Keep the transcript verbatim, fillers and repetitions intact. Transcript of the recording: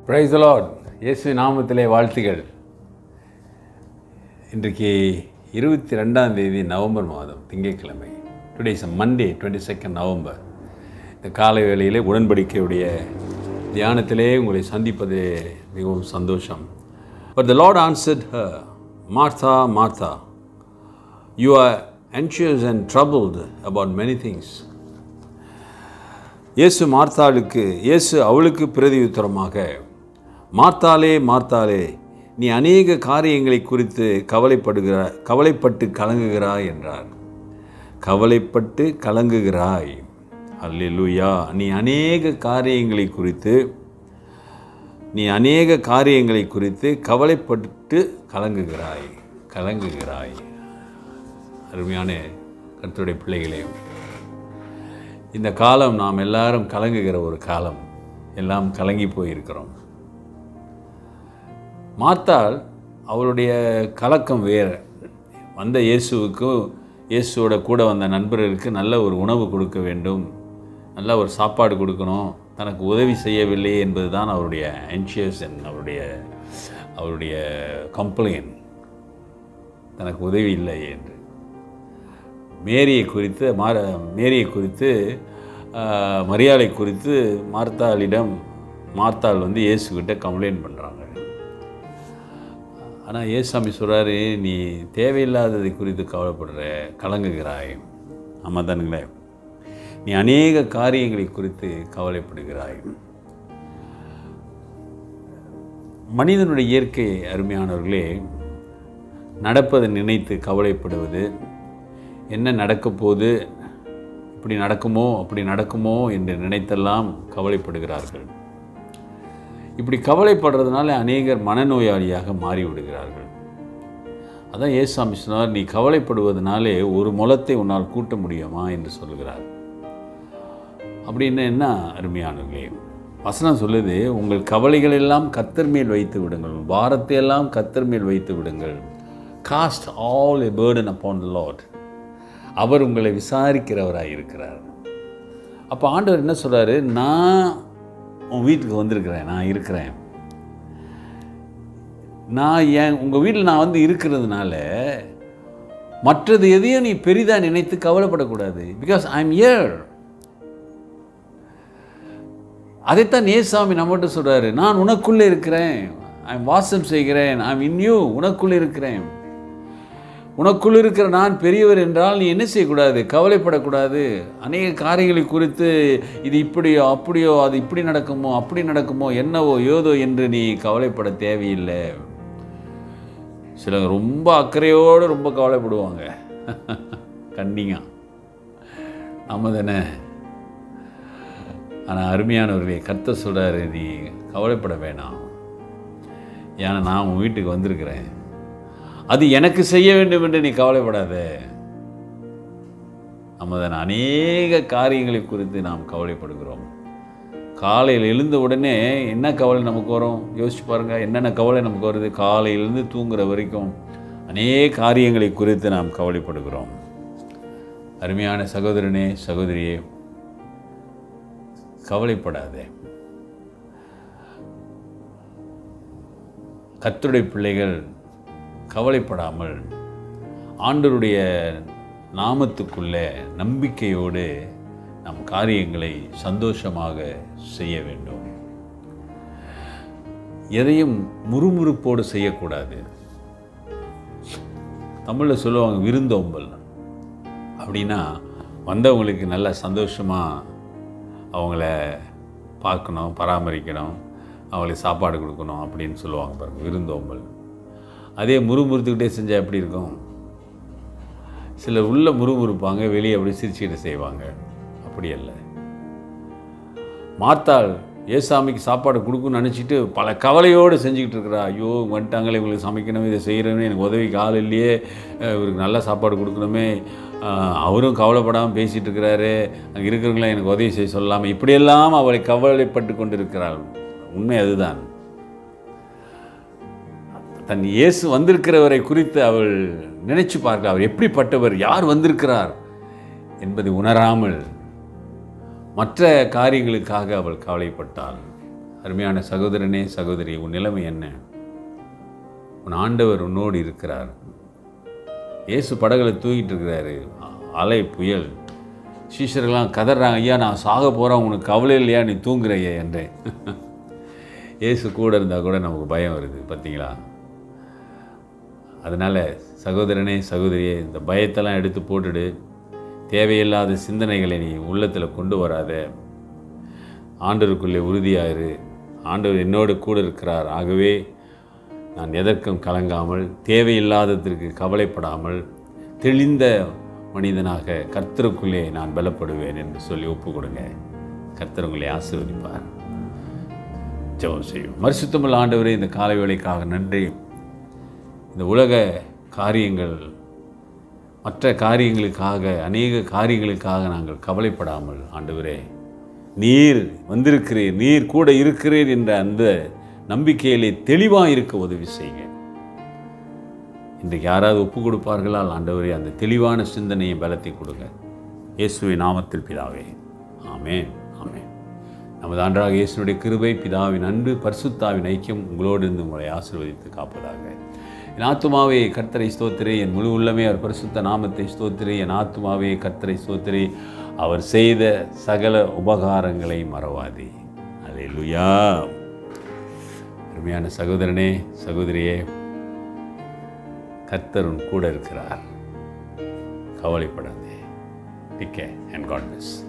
Praise the Lord. இயேசு நாமத்திலே வாழ்த்துகள். இன்றைக்கு இருபத்தி ரெண்டாம் தேதி நவம்பர் மாதம் திங்கட்கிழமை. Today is Monday twenty second November. இந்த காலை வேளையிலே உடன்படிக்கையுடைய தியானத்திலே உங்களை சந்திப்பது மிகவும் சந்தோஷம். But the lord answered her, Martha Martha, you are anxious and troubled about many things. இயேசு மார்த்தாளுக்கு இயேசு அவளுக்கு பிரதியுத்தரமாக, மார்த்தாளே மார்த்தாளே, நீ அநேக காரியங்களை குறித்து கவலைப்படுகிறாய் கவலைப்பட்டு கலங்குகிறாய் என்றார். கவலைப்பட்டு கலங்குகிறாய். அல்லேலூயா. நீ அநேக காரியங்களை குறித்து நீ அநேக காரியங்களை குறித்து கவலைப்பட்டு கலங்குகிறாய் கலங்குகிறாய் அருமையான கர்த்தருடைய பிள்ளைகளே, இந்த காலம் நாம் எல்லாரும் கலங்குகிற ஒரு காலம். எல்லாம் கலங்கி போயிருக்கிறோம். மார்த்தாள் அவளுடைய கலக்கம் வேறு. வந்த இயேசுவுக்கும் இயேசுவோட கூட வந்த நண்பர்களுக்கு நல்ல ஒரு உணவு கொடுக்க வேண்டும், நல்ல ஒரு சாப்பாடு கொடுக்கணும், தனக்கு உதவி செய்யவில்லை என்பது தான் அவருடைய ஆன்ஷியஸ், அவருடைய அவருடைய கம்ப்ளைண்ட். தனக்கு உதவி இல்லை என்று மேரியை குறித்து மார மேரியை குறித்து மரியாதை குறித்து மார்த்தாளிடம் மார்த்தாள் வந்து இயேசுக்கிட்ட கம்ப்ளைண்ட் பண்ணுறாங்க. ஆனால் இயேசாமி சொல்கிறாரு, நீ தேவையில்லாததை குறித்து கவலைப்படுற, கலங்குகிறாய். ஆமாம் தானுங்களே, நீ அநேக காரியங்களை குறித்து கவலைப்படுகிறாய். மனிதனுடைய இயற்கை அருமையானவர்களே, நடப்பதை நினைத்து கவலைப்படுவது, என்ன நடக்கப் போகுது, இப்படி நடக்குமோ அப்படி நடக்குமோ என்று நினைத்தெல்லாம் கவலைப்படுகிறார்கள். இப்படி கவலைப்படுறதுனால அநேகர் மனநோயாளியாக மாறிவிடுகிறார்கள். அதான் இயேசாமி சொன்னார், நீ கவலைப்படுவதனாலே ஒரு முளத்தை உன்னால் கூட்ட முடியுமா என்று சொல்கிறார். அப்படின்னு என்ன அருமையானவர்களே, வசனம் சொல்லுது, உங்கள் கவலைகள் எல்லாம் கர்த்தர் மேல் வைத்து விடுங்கள், பாரத்தை எல்லாம் கர்த்தர் மேல் வைத்து விடுங்கள். Cast all a burden upon the Lord. அவர் உங்களை விசாரிக்கிறவராக இருக்கிறார். அப்போ ஆண்டவர் என்ன சொல்கிறாரு, நான் உன் வீட்டுக்கு வந்திருக்கிறேன், நான் இருக்கிறேன். நான் ஏன் உங்கள் வீட்டில் நான் வந்து இருக்கிறதுனால மற்றது எதையும் நீ பெரிதாக நினைத்து கவலைப்படக்கூடாது. Because I am here. அதைத்தான் இயேசுசாமி நம்மகிட்ட சொல்கிறாரு, நான் உனக்குள்ளே இருக்கிறேன், ஐ எம் வாசம் செய்கிறேன், ஐ எம் இன் யூ, உனக்குள்ளே இருக்கிறேன். உனக்குள் இருக்கிற நான் பெரியவர் என்றால் நீ என்ன செய்யக்கூடாது, கவலைப்படக்கூடாது. அநேக காரியங்களை குறித்து இது இப்படியோ அப்படியோ, அது இப்படி நடக்குமோ அப்படி நடக்குமோ, என்னவோ ஏதோ என்று நீ கவலைப்பட தேவையில்லை. சிலர் ரொம்ப அக்கறையோடு ரொம்ப கவலைப்படுவாங்க. கண்டிங்க நம்ம தானே. ஆனால் அருமையானவர்களே, கர்த்தர் சொல்கிறாரு, நீ கவலைப்பட வேணாம், ஏன்னா நான் உன் வீட்டுக்கு வந்திருக்கிறேன். அது எனக்கு செய்ய வேண்டும் என்று நீ கவலைப்படாத. நம்ம தான் அநேக காரியங்களை குறித்து நாம் கவலைப்படுகிறோம். காலையில் எழுந்த உடனே என்ன கவலை நமக்கு வரும் யோசிச்சு பாருங்கள். என்னென்ன கவலை நமக்கு வருது? காலையிலேருந்து தூங்குற வரைக்கும் அநேக காரியங்களை குறித்து நாம் கவலைப்படுகிறோம். அருமையான சகோதரனே சகோதரியே, கவலைப்படாதே. கர்த்தருடைய பிள்ளைகள் கவலைப்படாமல் ஆண்டவருடைய நாமத்துக்குள்ளே நம்பிக்கையோடு நம் காரியங்களை சந்தோஷமாக செய்ய வேண்டும். எதையும் முறுமுறுப்போடு செய்யக்கூடாது. தமிழில் சொல்லுவாங்க விருந்தோம்பல். அப்படின்னா வந்தவங்களுக்கு நல்ல சந்தோஷமாக அவங்கள பார்க்கணும், பராமரிக்கணும், அவங்களுக்கு சாப்பாடு கொடுக்கணும் அப்படின்னு சொல்லுவாங்க பாருங்கள், விருந்தோம்பல். அதே முறுமுறுத்துக்கிட்டே செஞ்சால் எப்படி இருக்கும்? சிலர் உள்ள முறுமுறுப்பாங்க, வெளியே அப்படி சிரிச்சுக்கிட்டு செய்வாங்க. அப்படி அல்ல. மார்த்தாள் ஏசாமிக்கு சாப்பாடு கொடுக்குன்னு நினச்சிட்டு பல கவலையோடு செஞ்சுக்கிட்டு இருக்கிறா. ஐயோ வந்துட்டாங்களே, இவங்களுக்கு சமைக்கணும், இதை செய்கிறோமே, எனக்கு உதவிக்கு ஆள் இல்லையே, இவருக்கு நல்ல சாப்பாடு கொடுக்கணுமே, அவரும் கவலைப்படாமல் பேசிகிட்டு இருக்கிறாரு, அங்கே இருக்கிறவங்களாம் எனக்கு உதவி செய்ய சொல்லாமல், இப்படியெல்லாம் அவளை கவலைப்பட்டு கொண்டு இருக்கிறாள். உண்மை அதுதான். தன் இயேசு வந்திருக்கிறவரை குறித்து அவள் நினைச்சு பார்க்க, அவர் எப்படிப்பட்டவர், யார் வந்திருக்கிறார் என்பதை உணராமல் மற்ற காரியங்களுக்காக அவள் கவலைப்பட்டாள். அருமையான சகோதரனே, சகோதரி, உன் நிலைமை என்ன? உன் ஆண்டவர் உன்னோடு இருக்கிறார். இயேசு படகுல தூங்கிட்டு இருக்கிறாரு. அலை புயல், சீஷர்கள்லாம் கதறாங்க, ஐயா நான் சாக போகிறேன், உனக்கு கவலை இல்லையா, நீ தூங்குறையே என்றேன். இயேசு கூட இருந்தால் கூட நமக்கு பயம் வருது பார்த்தீங்களா? அதனால் சகோதரனே, சகோதரியே, இந்த பயத்தெல்லாம் எடுத்து போட்டுடு. தேவையில்லாத சிந்தனைகளை நீ உள்ளத்தில் கொண்டு வராத. ஆண்டவருக்குள்ளே உறுதியாயிரு. ஆண்டவர் என்னோடு கூட இருக்கிறார். ஆகவே நான் எதற்கும் கலங்காமல், தேவையில்லாததற்கு கவலைப்படாமல், தெளிந்த மனிதனாக கர்த்தருக்குள்ளே நான் பலப்படுவேன் என்று சொல்லி ஒப்பு கொடுங்க. கர்த்தர் உங்களை ஆசீர்வதிப்பார். ஜெபம் செய்யும். பரிசுத்தமுள்ள ஆண்டவரே, இந்த காலை வேளைக்காக நன்றி. இந்த உலக காரியங்கள், மற்ற காரியங்களுக்காக, அநேக காரியங்களுக்காக நாங்கள் கவலைப்படாமல், ஆண்டவரே நீர் வந்திருக்கிறீர், நீர் கூட இருக்கிறீர் என்ற அந்த நம்பிக்கையிலே தெளிவாக இருக்க உதவி செய்யுங்க. இன்றைக்கு யாராவது ஒப்பு கொடுப்பார்களால் ஆண்டவரே அந்த தெளிவான சிந்தனையை பலத்தை கொடுங்க. இயேசுவின் நாமத்தில் பிதாவே, ஆமென், ஆமென். நமது ஆண்டவராக இயேசுனுடைய கிருபை, பிதாவின் அன்பு, பரிசுத்தாவின் ஐக்கியம் உங்களோடு இருந்து உங்களை ஆசீர்வதித்து காப்பதாக. என் ஆத்துமாவே கர்த்தரை ஸ்தோத்திரே, என் முழு உள்ளமே அவர் பரிசுத்த நாமத்தை ஸ்தோத்திரே. என் ஆத்துமாவே கர்த்தரை ஸ்தோத்திரே, அவர் செய்த சகல உபகாரங்களை மறவாதே. அல்லேலூயா. அருமையான சகோதரனே, சகோதரியே, கர்த்தர் உன் கூட இருக்கிறார். கவலைப்படாதே. Take care and God plus.